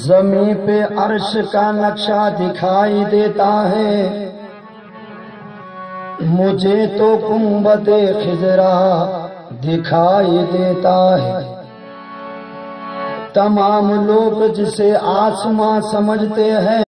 जमीन पे अर्श का नक्शा दिखाई देता है, मुझे तो गुंबदे खिजरा दिखाई देता है। तमाम लोग जिसे आसमां समझते हैं